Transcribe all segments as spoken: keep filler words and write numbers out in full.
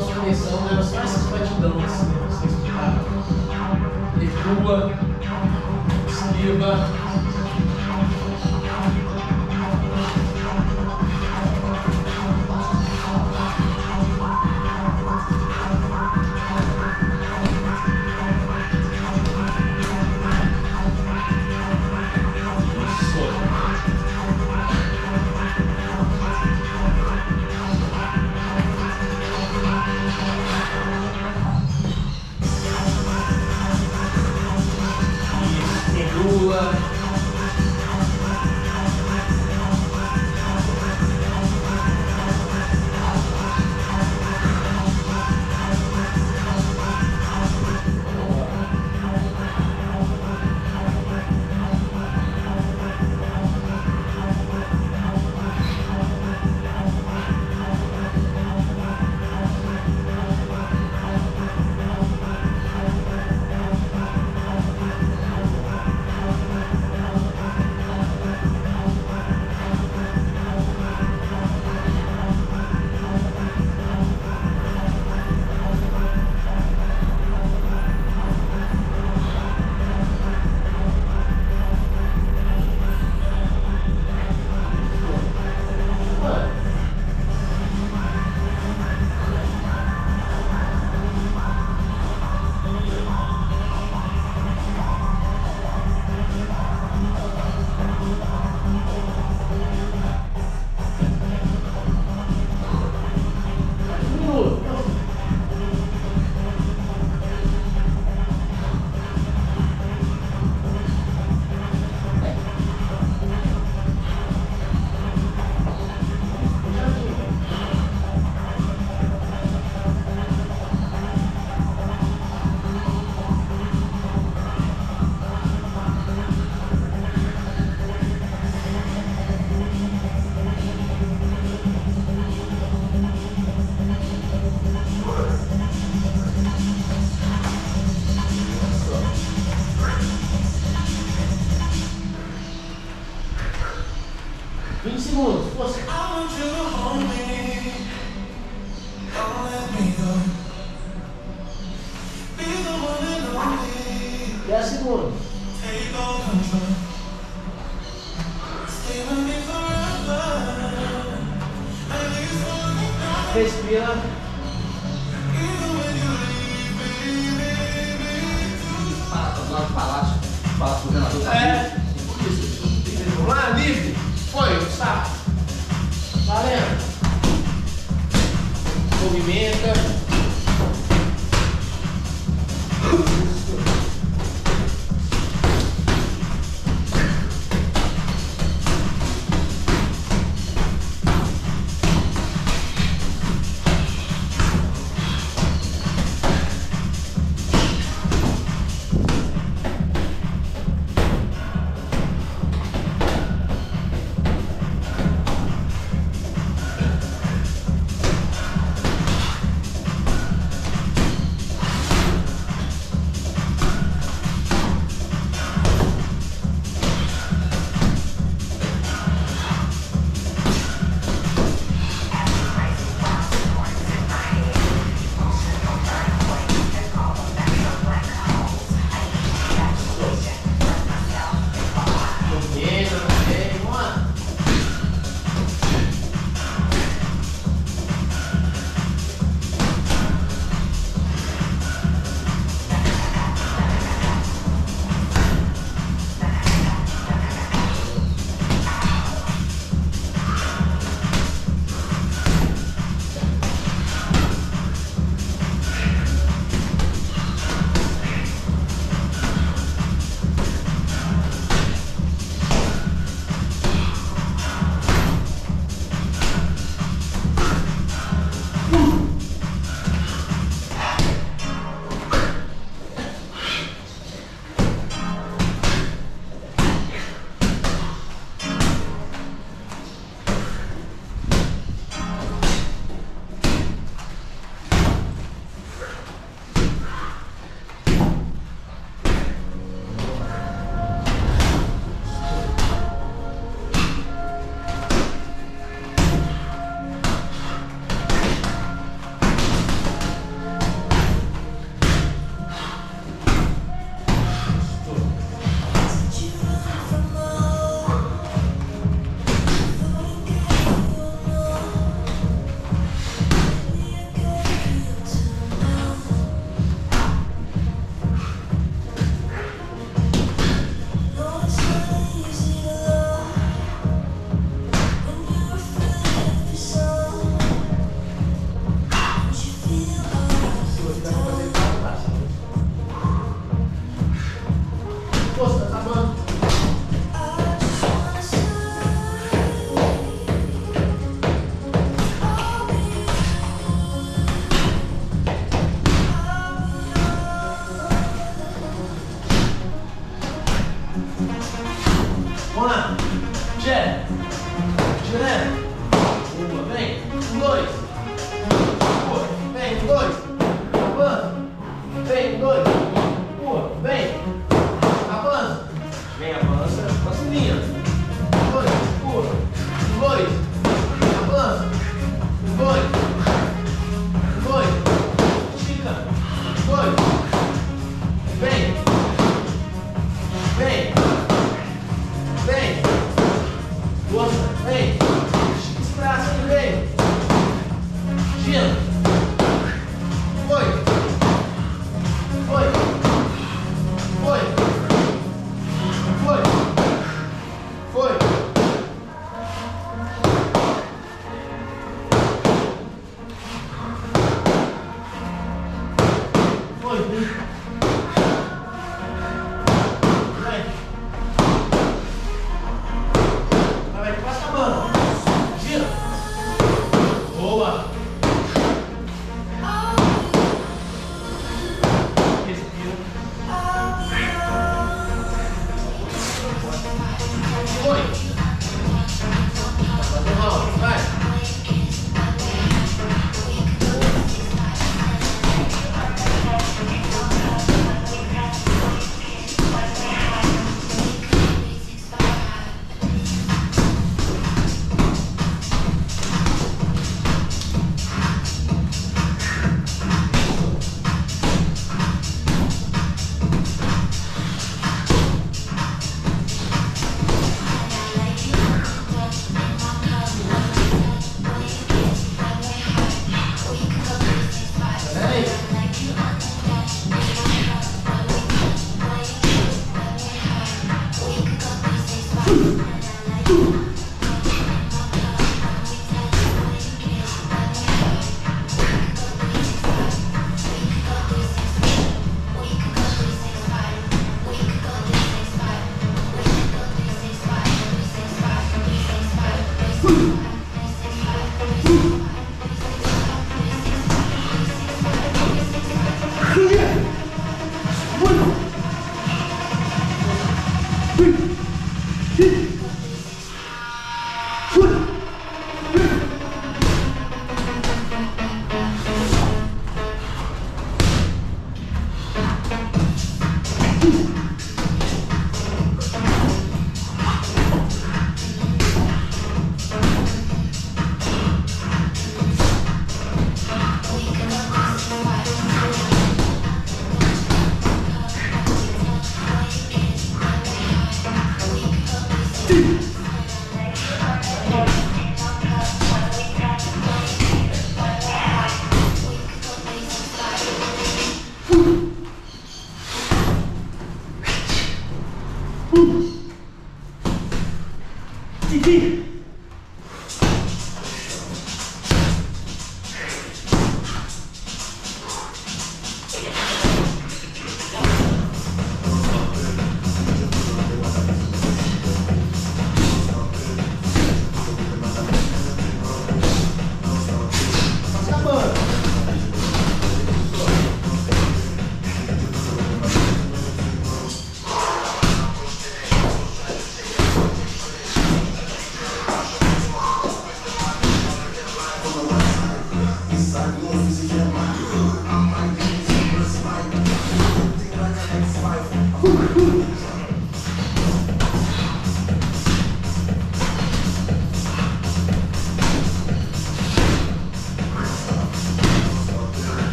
nossa conexão era só essas batidões, né? Você escutava. Recua, esquiva. vinte segundos, força. dez segundos. Respira. Para, do lado do palácio. Palácio do governador. É. Vamos lá, livre. Foi, está. Valendo. Movimenta.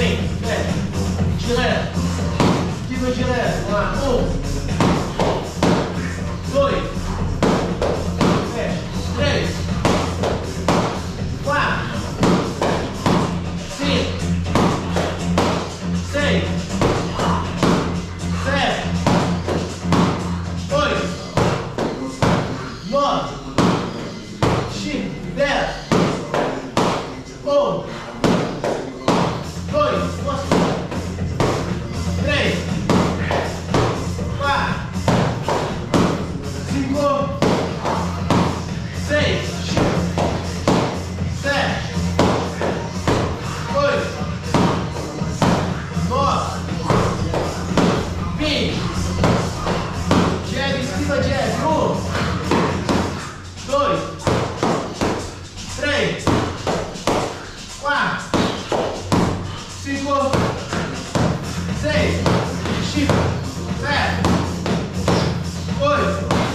vem, fecha, direto, fica direto, vamos lá, um, dois, fecha, três, quatro, cinco, seis, sete, oito, nove, dez, um, dois, três, quatro, cinco, seis, sete, oito, nove, vinte. Jab em cima, jab. Um, dois, três, quatro, cinco, seis, sete, oito,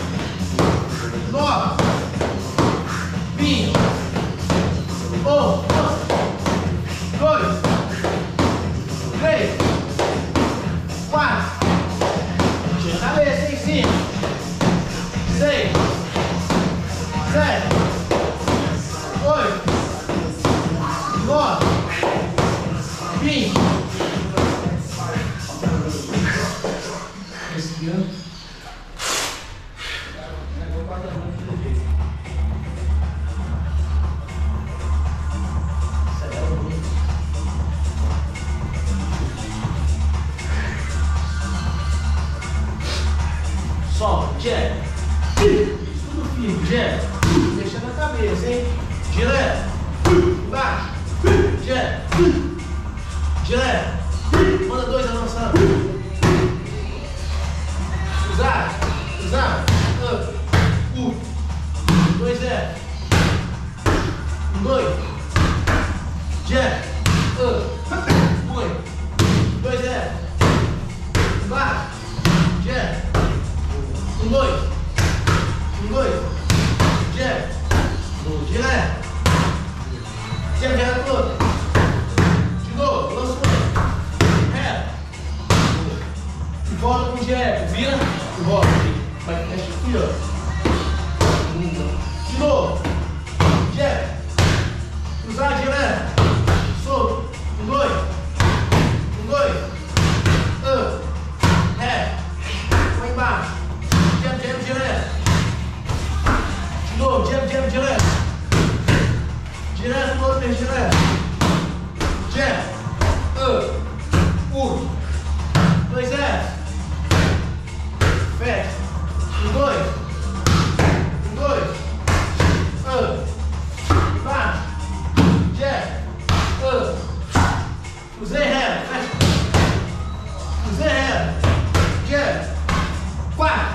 nove, vinte, um, dois, três, quatro, tira a cabeça em cima, seis, sete, oito, nove, vinte. Respirando. Solta, jab. Tudo firme, jab. Deixando a cabeça, hein? Direto. Embaixo. Jab. Direto. Manda dois avançando. Usar. Usar. Um. Um. Dois é. Um, dois. Jab. Um. Um. Dois é. Embaixo. Jab. Um, dois. Um, dois. Jab. Direto. Jab, direto todo. De novo, lança o reto. E volta com o jab. Vira e volta. Vai fecha aqui, ó. De novo. Jab. Cruzar direto. Solto. Um, dois. Um, dois. Um. Reto. Vai embaixo. Jab, jab, direto. De novo, jab, jab, direto. Direto, outro vez, direto. Jab. Um. Um. Dois é. Fecha. Um, dois. Um, dois. Um. Embaixo. Jab. Um. Cruzei reto. Fecha. Cruzei reto. Jab. Quatro.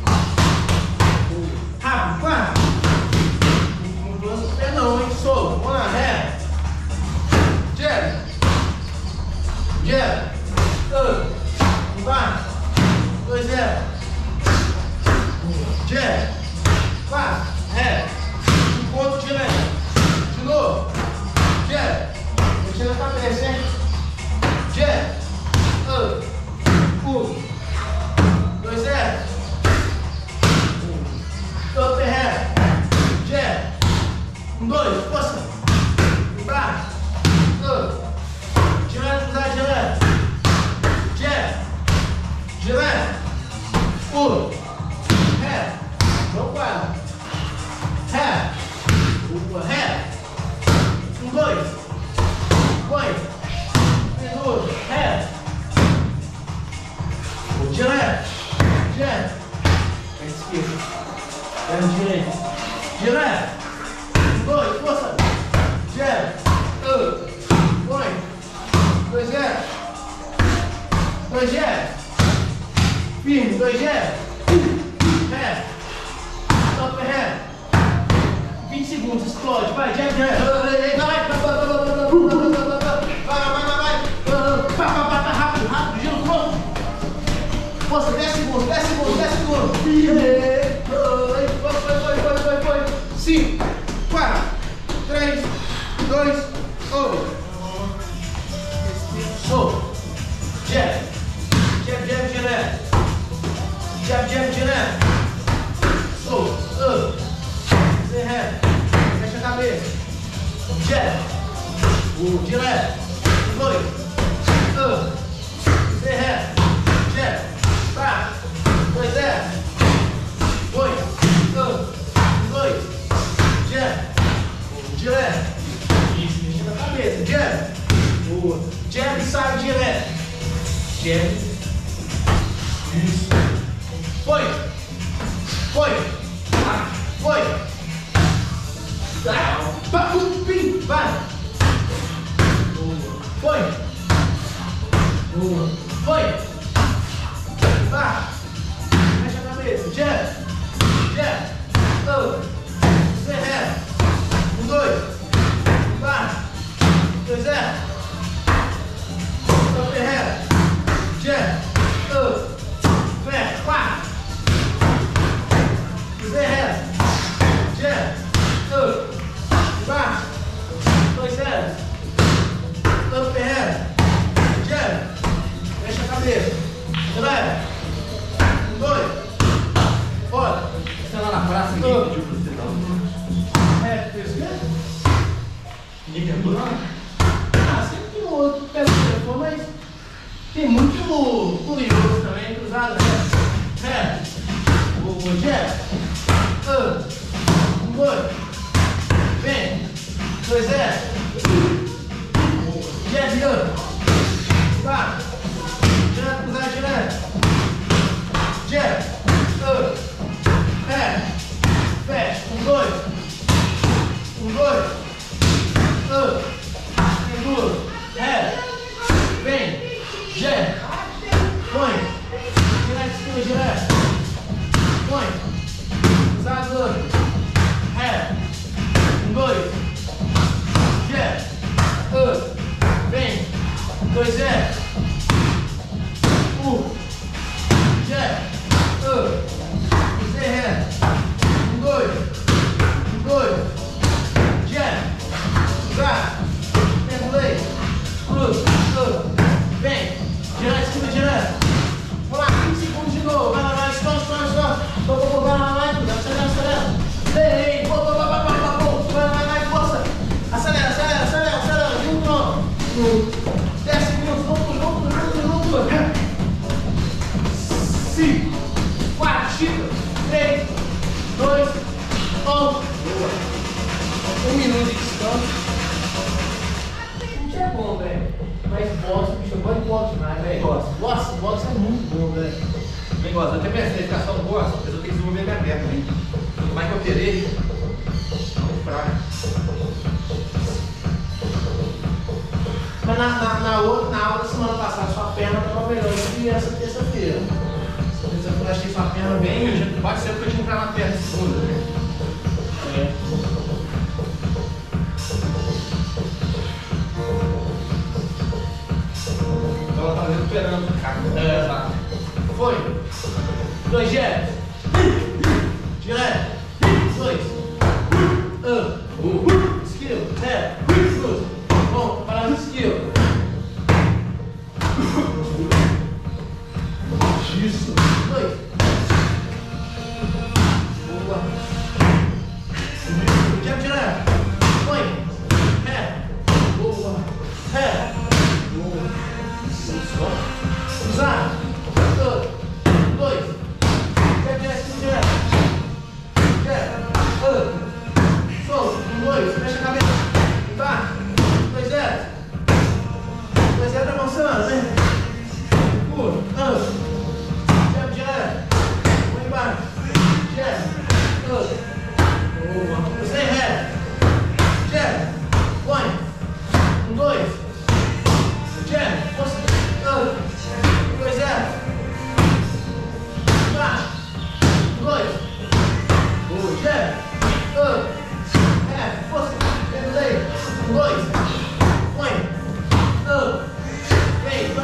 Rápido. Quatro. Não lança o pé não, hein? Solto. Vamos lá. Reto. Jab. Jab. Um. Embaixo. Dois é. Jab. Quatro. Reto. Encontro direto. De novo. Jab. Mexendo a cabeça, hein? Jab. Um. Um. Dois é. Upper reto. Jab. Um, dois. Força. Embaixo. Um. Direto, cruzar direto. Jab. Direto. Um. Reto. Vamos quatro. Reto. Uma. Reto. Um, dois. Põe. Minuto. Reto. Direto. Jab. Pé esquerdo. Pé direito. Direto. Um, dois. Força. Jab. Um. Põe. Dois é. Dois é. Firme. Dois é. Reto. Stop reto. vinte segundos. Explode. Vai. Jab. Jab. Vai. Vai. Vai. Vai. Vai. Vai. Rápido. Rápido. Giro pronto. Força. dez segundos. dez segundos. dez segundos. Foi. Foi. Foi. Foi. Foi. Foi. cinco. quatro. três. dois. um. Respira. jab. Boa. Jab e sai direto. Jab. Isso. Foi. Foi. Foi. Vai. Pim. Vai. Boa. Foi. Boa. Foi. Vai. Mexe a cabeça. Jab. Jab. Up. Você reta. Um, dois. Vai. Dois, é. Up e reta. Jab. Up. Fecha. Quatro. Dois, é reta. Jab. Up. Vai. Dois, zero. Up e reta. Jab. Mexe a cabeça. Leva. Um, dois. Fora. Você lá na praça, ninguém pediu pra você dar. É, fez o quê? Ninguém perguntou nada? Ah, sempre tem um outro que pega o telefone, mas tem muito curioso também, cruzado. É. O jab. Um, dois. Vem. Dois, é. Jab, up. Vai. Direto, cruzado, direto. Jab. Up. É. Fecha. Um, dois. Um, dois. Up. Segura. É. Vem. Jab. Põe. Direto, esquina, direto. Põe. Cruzado, up. É. Um, dois. Jab. Up. Vem. Dois, é. Um. Jab. Up. Você reta. Um, dois. Um, dois. Jab. Cruzado. Pendulei. Cruz. Up. Vem. Direto, esquina, direto. Vamos lá. quinze segundos de novo. Vai lá, vai. Stop, stop, stop. Vai, vai, vai, vai, vai. Acelera, acelera. Vem. Vai, vai, vai, vai, vai, vai. Vai, vai, vai. Força. Acelera, acelera, acelera, acelera. Junto. dez segundos. Junto, junto, junto, junto. cinco. quatro. Chica. três. dois. um. Um minuto de descanso. Não é bom, velho. Mas boxe, bicho, eu gosto de boxe demais, velho. Gosto. Nossa, boxe é muito bom, velho. Nem gosto. Eu até pensei em ficar só no gosto, mas eu tenho que desenvolver minha perna também. Como é que eu operei? Muito fraco. Mas na, na, na, outra, na aula da semana passada, sua perna estava melhor do que essa terça-feira. Terça-feira eu achei sua perna bem. Eu já, pode ser porque eu tinha que entrar na perna segunda, né? É. Então ela tava recuperando, cara. É. Tá. Foi. Dois jabs. Direto. Dois. Up. Skill. Ré. Cruz. Bom, parar no skill. Isso. Dois. Boa. Jab direto. Põe. Ré. Boa. Ré. Boa. Isso. Cruzado. Um, dois. Jab direto, direto. Jab. Up. Solta. Um, dois. Fecha a cabeça. Tá. Dois, zero. Dois, zero, tá avançando, né? Pula. Up. Jab direto. Põe embaixo. Jab. Up. Boa. Você reta. Jab. Põe. Um, dois. Jab. Força. Up. Dois, zero. Embaixo. Um, dois. Boa. Jab. Up. É. Força. Pendulei. Um, dois. Põe. Up. Vem.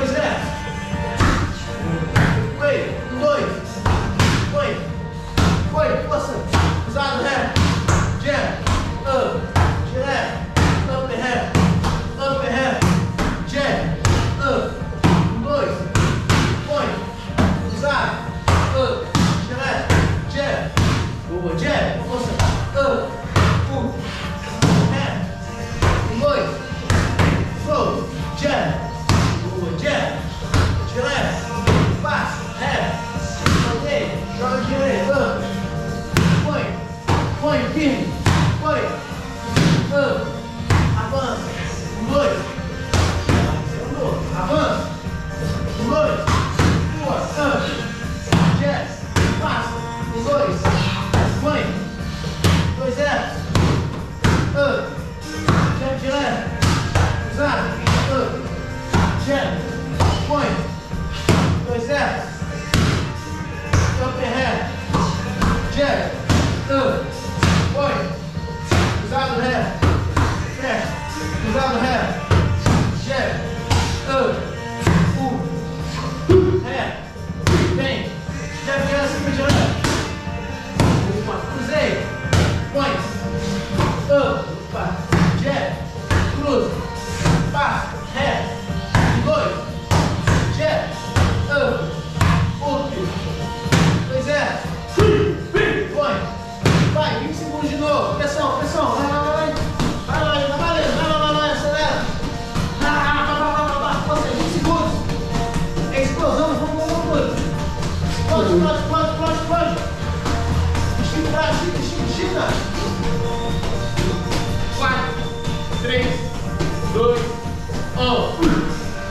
dois zero. Overhead. Jab. Up. Põe. Cruzado ré. Fecha. Cruzado ré. Jab. Up. Um. Ré. Vem. Jab, jab, cima de ré. Uma. Cruzei. Põe. Up. Opa. Jab. Cruza. Passa. Ré. Dois. Jab. Up. Up. Dois zero. Põe. Vai. vinte segundos de novo. Pressão, pressão. Vai, vai, vai. Vai lá, vai, vai, vai, vai, vai, vai, acelera. Vai, vai, vai, vai, vai. Força, vinte segundos. É explosão, vamos, vamos, vamos. Explode, explode, explode, explode, explode. Estica o braço, estica, estica, estica. quatro, três, dois, um.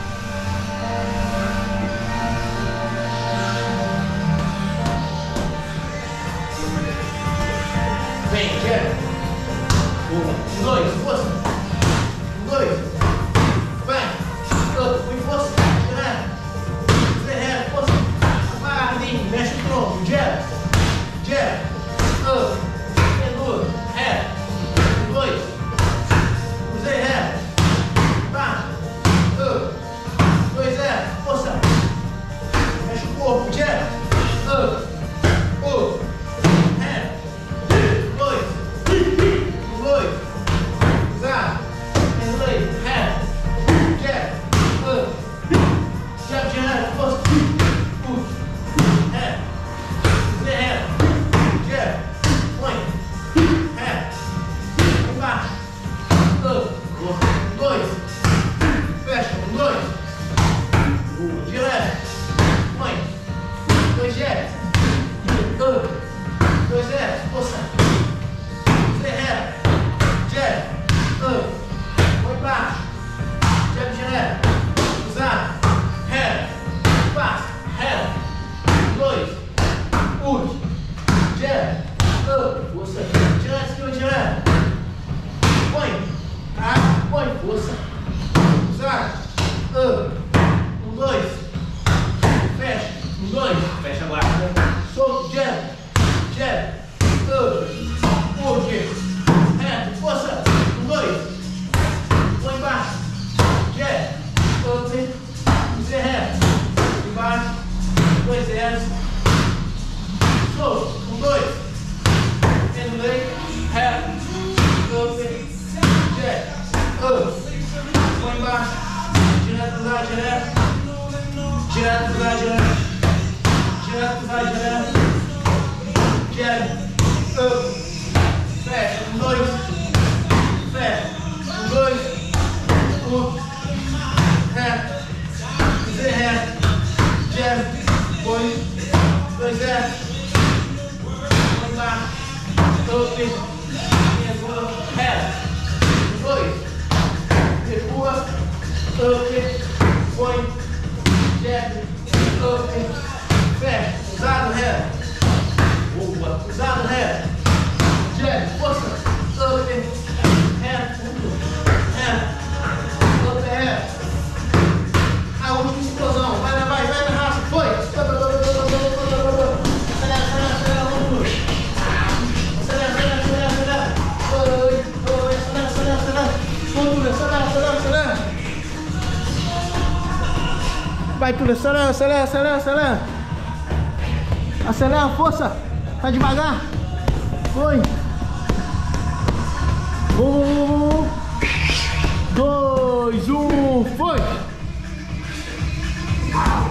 Vem, quero. Um, dois, força. Um, dois. Vai. Outro, com força. Direto. Direto, força. Vai, lindo. Mexe o tronco. Jab. Jab. Up. Pendura. Ré. Um, dois. Cruzei ré. Pá. Up. Dois, zero. Força. Mexe o corpo. Jab. Up. Up. Vai tudo, acelera, acelera, acelera, acelera. Acelera, força. Tá devagar. Foi. Um, dois, um, foi.